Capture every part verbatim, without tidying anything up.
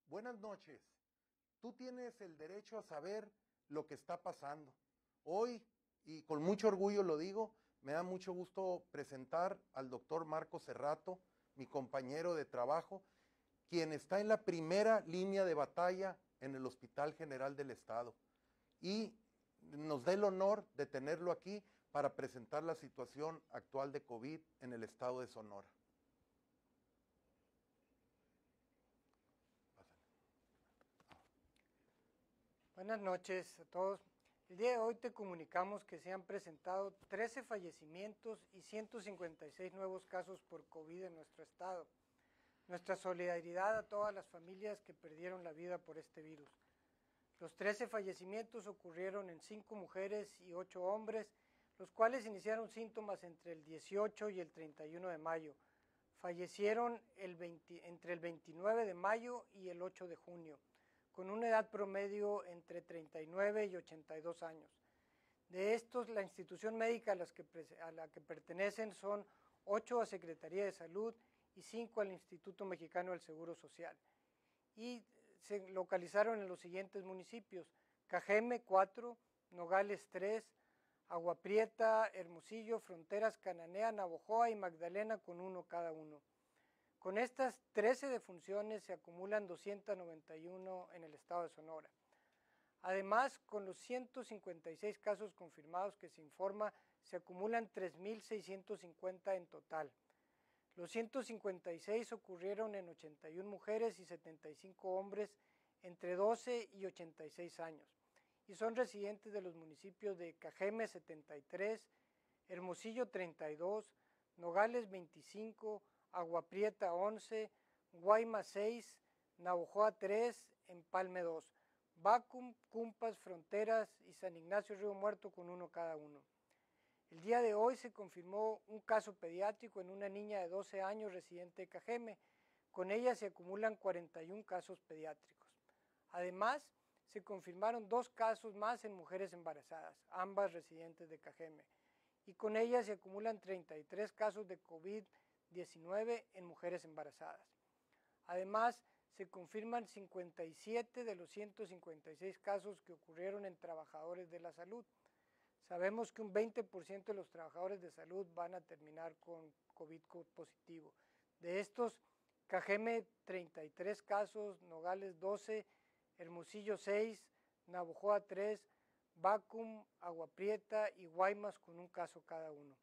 Buenas noches. Tú tienes el derecho a saber lo que está pasando. Hoy, y con mucho orgullo lo digo, me da mucho gusto presentar al doctor Marco Cerrato, mi compañero de trabajo, quien está en la primera línea de batalla en el Hospital General del Estado. Y nos da el honor de tenerlo aquí para presentar la situación actual de COVID en el estado de Sonora. Buenas noches a todos. El día de hoy te comunicamos que se han presentado trece fallecimientos y ciento cincuenta y seis nuevos casos por COVID en nuestro estado. Nuestra solidaridad a todas las familias que perdieron la vida por este virus. Los trece fallecimientos ocurrieron en cinco mujeres y ocho hombres, los cuales iniciaron síntomas entre el dieciocho y el treinta y uno de mayo. Fallecieron el veinte, entre el veintinueve de mayo y el ocho de junio, con una edad promedio entre treinta y nueve y ochenta y dos años. De estos, la institución médica a, las que, a la que pertenecen son ocho a Secretaría de Salud y cinco al Instituto Mexicano del Seguro Social. Y se localizaron en los siguientes municipios: Cajeme cuatro, Nogales tres, Agua Prieta, Hermosillo, Fronteras, Cananea, Navojoa y Magdalena, con uno cada uno. Con estas trece defunciones se acumulan doscientos noventa y uno en el estado de Sonora. Además, con los ciento cincuenta y seis casos confirmados que se informa, se acumulan tres mil seiscientos cincuenta en total. Los ciento cincuenta y seis ocurrieron en ochenta y una mujeres y setenta y cinco hombres entre doce y ochenta y seis años, y son residentes de los municipios de Cajeme setenta y tres, Hermosillo treinta y dos, Nogales veinticinco, Agua Prieta once, Guaymas seis, Navojoa tres, Empalme dos, Bacum, Cumpas, Fronteras y San Ignacio Río Muerto, con uno cada uno. El día de hoy se confirmó un caso pediátrico en una niña de doce años residente de Cajeme. Con ella se acumulan cuarenta y un casos pediátricos. Además, se confirmaron dos casos más en mujeres embarazadas, ambas residentes de Cajeme, y con ellas se acumulan treinta y tres casos de COVID diecinueve en mujeres embarazadas. Además, se confirman cincuenta y siete de los ciento cincuenta y seis casos que ocurrieron en trabajadores de la salud. Sabemos que un veinte por ciento de los trabajadores de salud van a terminar con COVID positivo. De estos, Cajeme treinta y tres casos, Nogales doce, Hermosillo seis, Navojoa tres, Bacum, Agua Prieta y Guaymas, con un caso cada uno.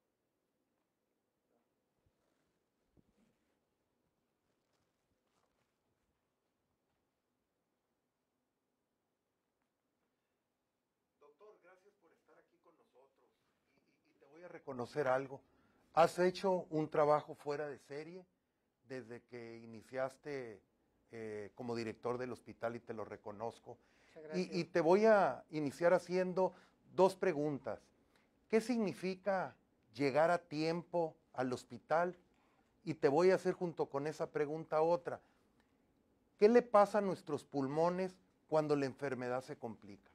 Doctor, gracias por estar aquí con nosotros y, y, y te voy a reconocer algo. Has hecho un trabajo fuera de serie desde que iniciaste eh, como director del hospital, y te lo reconozco. Y, y te voy a iniciar haciendo dos preguntas. ¿Qué significa llegar a tiempo al hospital? Y te voy a hacer junto con esa pregunta otra. ¿Qué le pasa a nuestros pulmones cuando la enfermedad se complica?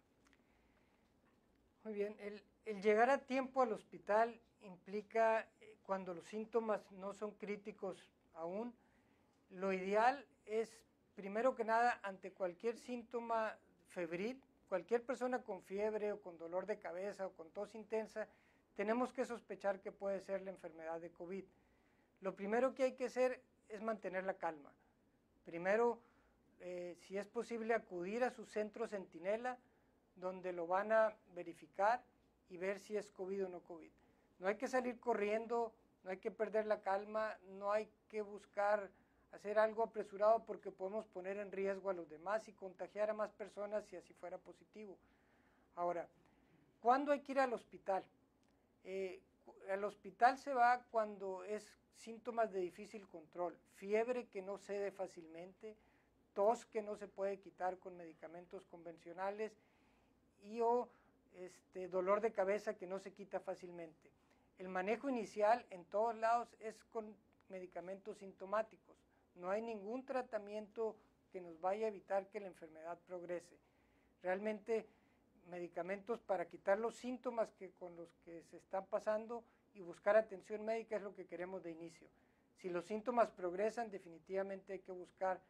Muy bien, el, el llegar a tiempo al hospital implica, eh, cuando los síntomas no son críticos aún, lo ideal es, primero que nada, ante cualquier síntoma febril, cualquier persona con fiebre o con dolor de cabeza o con tos intensa, tenemos que sospechar que puede ser la enfermedad de COVID. Lo primero que hay que hacer es mantener la calma. Primero, eh, si es posible, acudir a su centro centinela, donde lo van a verificar y ver si es COVID o no COVID. No hay que salir corriendo, no hay que perder la calma, no hay que buscar hacer algo apresurado, porque podemos poner en riesgo a los demás y contagiar a más personas si así fuera positivo. Ahora, ¿cuándo hay que ir al hospital? Eh, al hospital se va cuando es síntomas de difícil control, fiebre que no cede fácilmente, tos que no se puede quitar con medicamentos convencionales, y o este, dolor de cabeza que no se quita fácilmente. El manejo inicial en todos lados es con medicamentos sintomáticos. No hay ningún tratamiento que nos vaya a evitar que la enfermedad progrese. Realmente, medicamentos para quitar los síntomas que, con los que se están pasando, y buscar atención médica es lo que queremos de inicio. Si los síntomas progresan, definitivamente hay que buscar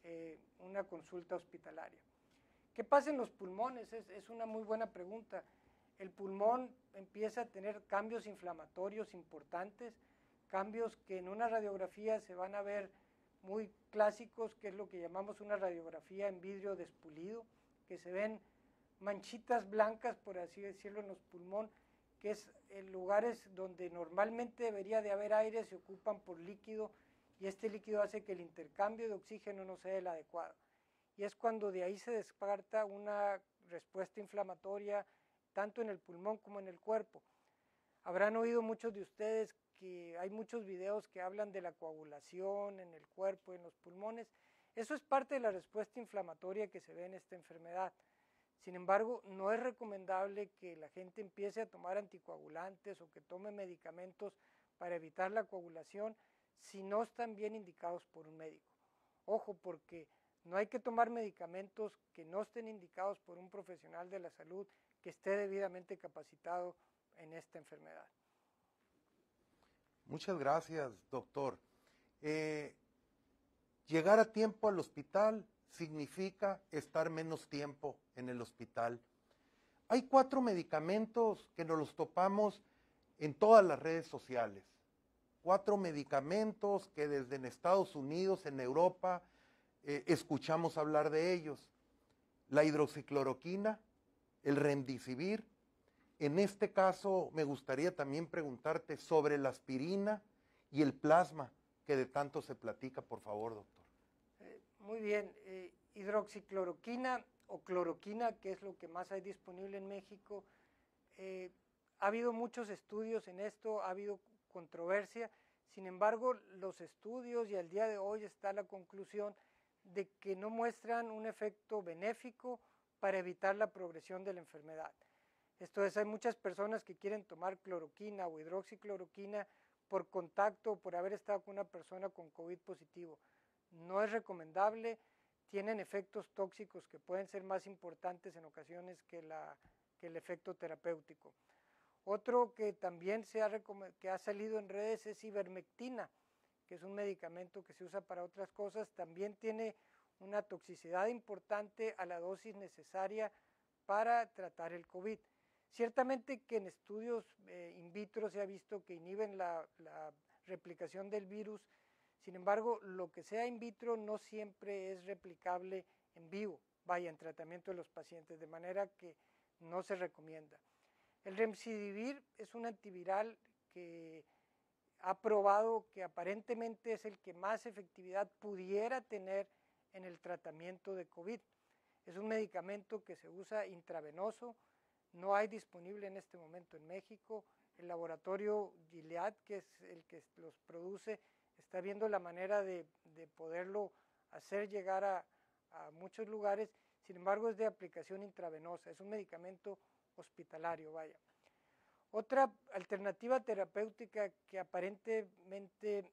eh, una consulta hospitalaria. ¿Qué pasa en los pulmones? Es, es una muy buena pregunta. El pulmón empieza a tener cambios inflamatorios importantes, cambios que en una radiografía se van a ver muy clásicos, que es lo que llamamos una radiografía en vidrio despulido, que se ven manchitas blancas, por así decirlo, en los pulmones, que es en lugares donde normalmente debería de haber aire, se ocupan por líquido, y este líquido hace que el intercambio de oxígeno no sea el adecuado. Y es cuando de ahí se descarta una respuesta inflamatoria, tanto en el pulmón como en el cuerpo. Habrán oído muchos de ustedes que hay muchos videos que hablan de la coagulación en el cuerpo, en los pulmones. Eso es parte de la respuesta inflamatoria que se ve en esta enfermedad. Sin embargo, no es recomendable que la gente empiece a tomar anticoagulantes o que tome medicamentos para evitar la coagulación si no están bien indicados por un médico. Ojo, porque no hay que tomar medicamentos que no estén indicados por un profesional de la salud que esté debidamente capacitado en esta enfermedad. Muchas gracias, doctor. Eh, llegar a tiempo al hospital significa estar menos tiempo en el hospital. Hay cuatro medicamentos que nos los topamos en todas las redes sociales. Cuatro medicamentos que desde en Estados Unidos, en Europa, eh, escuchamos hablar de ellos. La hidroxicloroquina, el remdesivir. En este caso me gustaría también preguntarte sobre la aspirina y el plasma, que de tanto se platica, por favor, doctor. Eh, muy bien, eh, hidroxicloroquina o cloroquina, que es lo que más hay disponible en México. Eh, ha habido muchos estudios en esto, ha habido controversia, sin embargo, los estudios y al día de hoy está la conclusión de que no muestran un efecto benéfico para evitar la progresión de la enfermedad. Esto es, hay muchas personas que quieren tomar cloroquina o hidroxicloroquina por contacto o por haber estado con una persona con COVID positivo. No es recomendable, tienen efectos tóxicos que pueden ser más importantes en ocasiones que, la, que el efecto terapéutico. Otro que también se ha, que ha salido en redes es ivermectina, que es un medicamento que se usa para otras cosas, también tiene una toxicidad importante a la dosis necesaria para tratar el COVID. Ciertamente que en estudios eh, in vitro se ha visto que inhiben la, la replicación del virus, sin embargo, lo que sea in vitro no siempre es replicable en vivo, vaya, en tratamiento de los pacientes, de manera que no se recomienda. El remdesivir es un antiviral que ha probado que aparentemente es el que más efectividad pudiera tener en el tratamiento de COVID. Es un medicamento que se usa intravenoso, no hay disponible en este momento en México. El laboratorio Gilead, que es el que los produce, está viendo la manera de, de poderlo hacer llegar a, a muchos lugares. Sin embargo, es de aplicación intravenosa, es un medicamento hospitalario, vaya. Otra alternativa terapéutica que aparentemente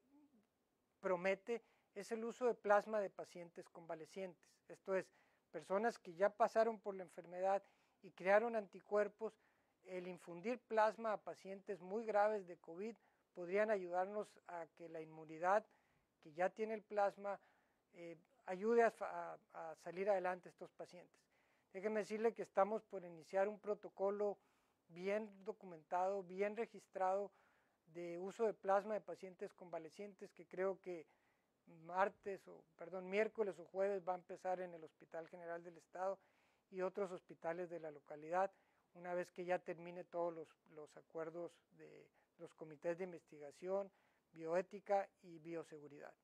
promete es el uso de plasma de pacientes convalecientes. Esto es, personas que ya pasaron por la enfermedad y crearon anticuerpos. El infundir plasma a pacientes muy graves de COVID podrían ayudarnos a que la inmunidad que ya tiene el plasma eh, ayude a, a, a salir adelante estos pacientes. Déjeme decirle que estamos por iniciar un protocolo bien documentado, bien registrado de uso de plasma de pacientes convalecientes, que creo que martes o perdón, miércoles o jueves va a empezar en el Hospital General del Estado y otros hospitales de la localidad, una vez que ya termine todos los, los acuerdos de los comités de investigación, bioética y bioseguridad.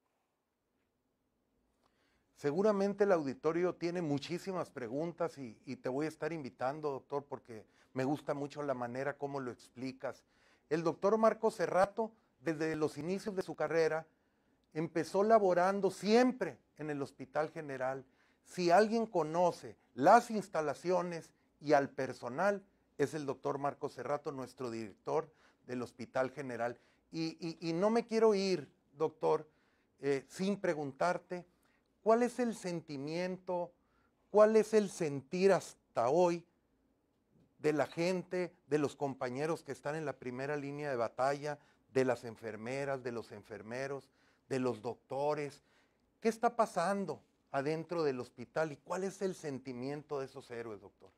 Seguramente el auditorio tiene muchísimas preguntas y, y te voy a estar invitando, doctor, porque me gusta mucho la manera como lo explicas. El doctor Marcos Cerrato, desde los inicios de su carrera, empezó laborando siempre en el Hospital General. Si alguien conoce las instalaciones y al personal, es el doctor Marcos Cerrato, nuestro director del Hospital General. Y, y, y no me quiero ir, doctor, eh, sin preguntarte, ¿cuál es el sentimiento, cuál es el sentir hasta hoy de la gente, de los compañeros que están en la primera línea de batalla, de las enfermeras, de los enfermeros, de los doctores? ¿Qué está pasando? adentro del hospital y cuál es el sentimiento de esos héroes, doctor.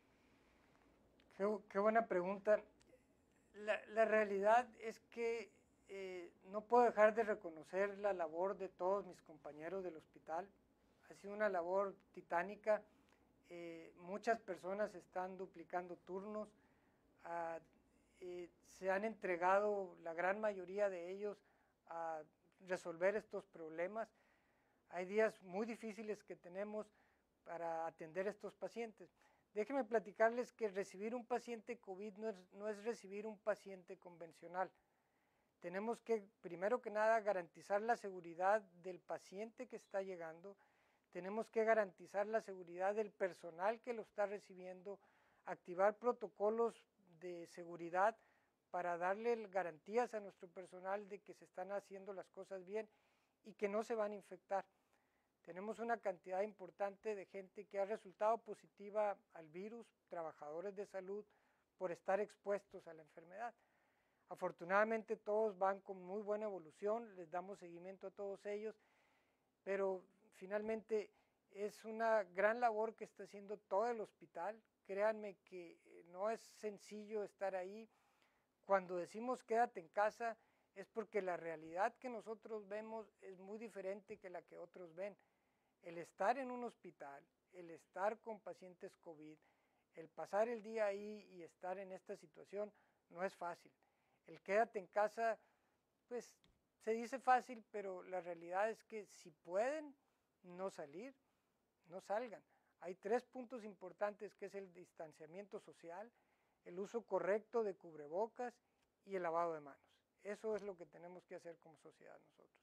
Qué, qué buena pregunta. La, la realidad es que eh, no puedo dejar de reconocer la labor de todos mis compañeros del hospital. Ha sido una labor titánica. Eh, muchas personas están duplicando turnos. Ah, eh, se han entregado la gran mayoría de ellos a resolver estos problemas. Hay días muy difíciles que tenemos para atender a estos pacientes. Déjenme platicarles que recibir un paciente COVID no es, no es recibir un paciente convencional. Tenemos que, primero que nada, garantizar la seguridad del paciente que está llegando. Tenemos que garantizar la seguridad del personal que lo está recibiendo, activar protocolos de seguridad para darle garantías a nuestro personal de que se están haciendo las cosas bien y que no se van a infectar. Tenemos una cantidad importante de gente que ha resultado positiva al virus, trabajadores de salud, por estar expuestos a la enfermedad. Afortunadamente todos van con muy buena evolución, les damos seguimiento a todos ellos, pero finalmente es una gran labor que está haciendo todo el hospital. Créanme que no es sencillo estar ahí. Cuando decimos quédate en casa es porque la realidad que nosotros vemos es muy diferente que la que otros ven. El estar en un hospital, el estar con pacientes COVID, el pasar el día ahí y estar en esta situación no es fácil. El quédate en casa, pues se dice fácil, pero la realidad es que si pueden no salir, no salgan. Hay tres puntos importantes que es el distanciamiento social, el uso correcto de cubrebocas y el lavado de manos. Eso es lo que tenemos que hacer como sociedad nosotros.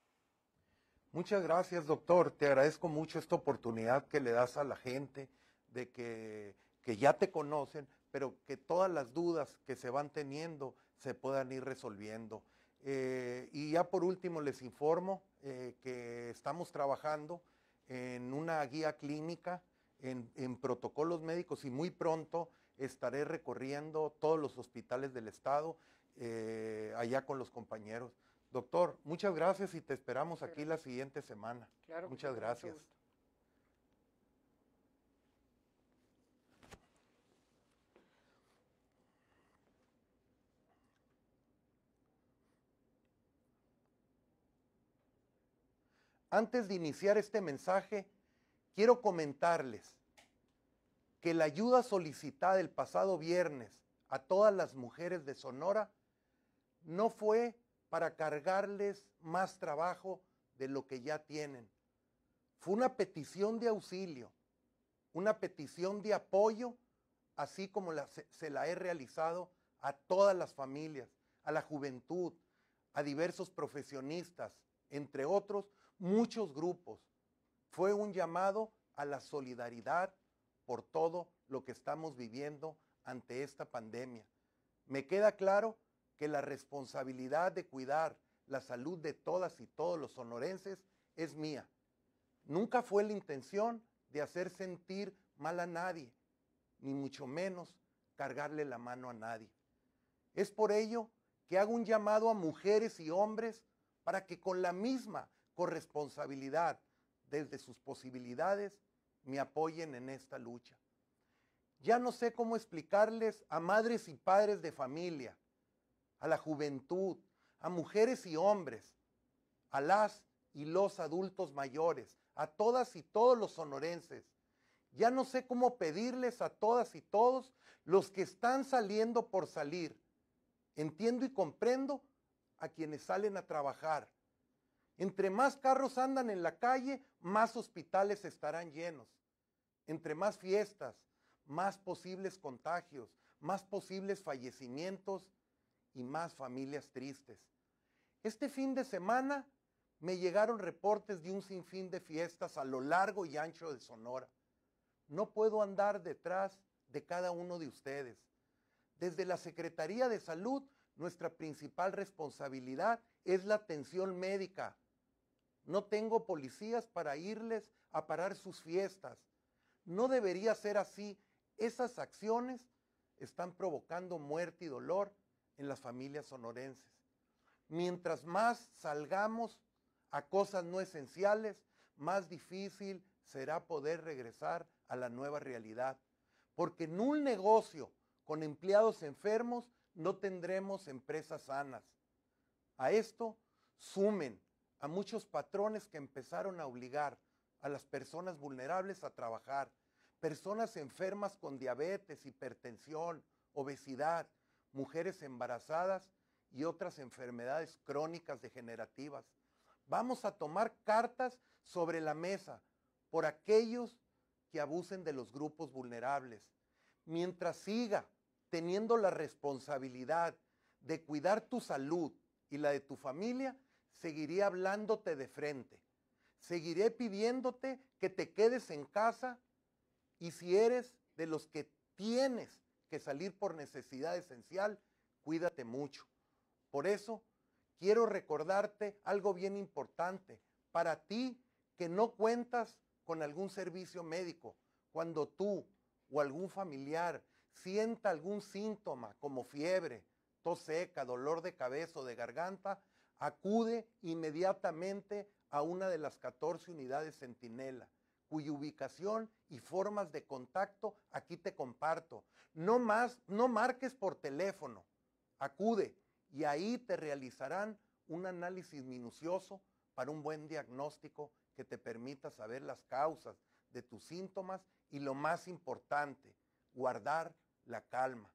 Muchas gracias, doctor. Te agradezco mucho esta oportunidad que le das a la gente de que, que ya te conocen, pero que todas las dudas que se van teniendo se puedan ir resolviendo. Eh, y ya por último les informo eh, que estamos trabajando en una guía clínica, en, en protocolos médicos y muy pronto estaré recorriendo todos los hospitales del estado eh, allá con los compañeros. Doctor, muchas gracias y te esperamos Muchas aquí gracias. la siguiente semana. Claro, muchas sí, gracias. mucho gusto. Antes de iniciar este mensaje, quiero comentarles que la ayuda solicitada el pasado viernes a todas las mujeres de Sonora no fue para cargarles más trabajo de lo que ya tienen. Fue una petición de auxilio, una petición de apoyo, así como la, se, se la he realizado a todas las familias, a la juventud, a diversos profesionistas, entre otros, muchos grupos. Fue un llamado a la solidaridad por todo lo que estamos viviendo ante esta pandemia. Me queda claro que la responsabilidad de cuidar la salud de todas y todos los sonorenses es mía. Nunca fue la intención de hacer sentir mal a nadie, ni mucho menos cargarle la mano a nadie. Es por ello que hago un llamado a mujeres y hombres para que con la misma corresponsabilidad desde sus posibilidades me apoyen en esta lucha. Ya no sé cómo explicarles a madres y padres de familia, a la juventud, a mujeres y hombres, a las y los adultos mayores, a todas y todos los sonorenses. Ya no sé cómo pedirles a todas y todos los que están saliendo por salir. Entiendo y comprendo a quienes salen a trabajar. Entre más carros andan en la calle, más hospitales estarán llenos. Entre más fiestas, más posibles contagios, más posibles fallecimientos y más familias tristes. Este fin de semana me llegaron reportes de un sinfín de fiestas a lo largo y ancho de Sonora. No puedo andar detrás de cada uno de ustedes. Desde la Secretaría de Salud, nuestra principal responsabilidad es la atención médica. No tengo policías para irles a parar sus fiestas. No debería ser así. Esas acciones están provocando muerte y dolor en las familias sonorenses. Mientras más salgamos a cosas no esenciales, más difícil será poder regresar a la nueva realidad. Porque en un negocio con empleados enfermos no tendremos empresas sanas. A esto sumen a muchos patrones que empezaron a obligar a las personas vulnerables a trabajar, personas enfermas con diabetes, hipertensión, obesidad, mujeres embarazadas y otras enfermedades crónicas degenerativas. Vamos a tomar cartas sobre la mesa por aquellos que abusen de los grupos vulnerables. Mientras siga teniendo la responsabilidad de cuidar tu salud y la de tu familia, seguiré hablándote de frente. Seguiré pidiéndote que te quedes en casa y si eres de los que tienes que salir por necesidad esencial, cuídate mucho. Por eso, quiero recordarte algo bien importante. Para ti que no cuentas con algún servicio médico, cuando tú o algún familiar sienta algún síntoma como fiebre, tos seca, dolor de cabeza o de garganta, acude inmediatamente a una de las catorce unidades Centinela, cuya ubicación y formas de contacto aquí te comparto. No más, no marques por teléfono, acude y ahí te realizarán un análisis minucioso para un buen diagnóstico que te permita saber las causas de tus síntomas y lo más importante, guardar la calma.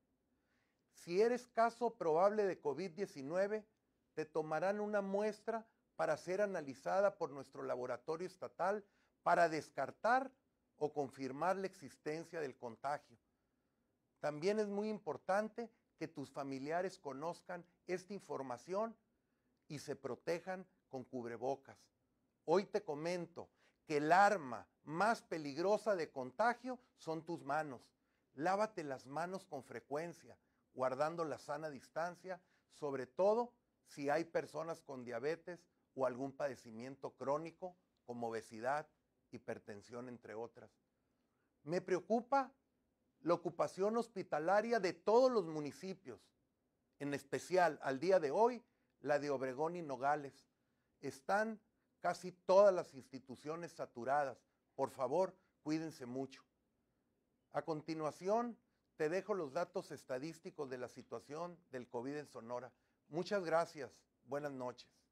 Si eres caso probable de COVID diecinueve, te tomarán una muestra para ser analizada por nuestro laboratorio estatal para descartar o confirmar la existencia del contagio. También es muy importante que tus familiares conozcan esta información y se protejan con cubrebocas. Hoy te comento que el arma más peligrosa de contagio son tus manos. Lávate las manos con frecuencia, guardando la sana distancia, sobre todo si hay personas con diabetes o algún padecimiento crónico como obesidad, hipertensión, entre otras. Me preocupa la ocupación hospitalaria de todos los municipios, en especial al día de hoy, la de Obregón y Nogales. Están casi todas las instituciones saturadas. Por favor, cuídense mucho. A continuación, te dejo los datos estadísticos de la situación del COVID en Sonora. Muchas gracias. Buenas noches.